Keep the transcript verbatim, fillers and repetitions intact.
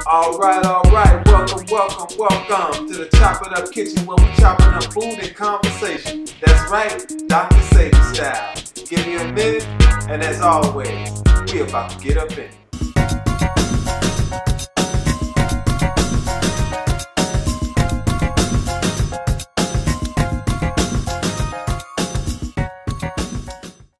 Alright, alright, welcome, welcome, welcome to the Chop It Up Kitchen where we're chopping up food and conversation. That's right, Doctor Sadie style. Give me a minute, and as always, we about to get up in it.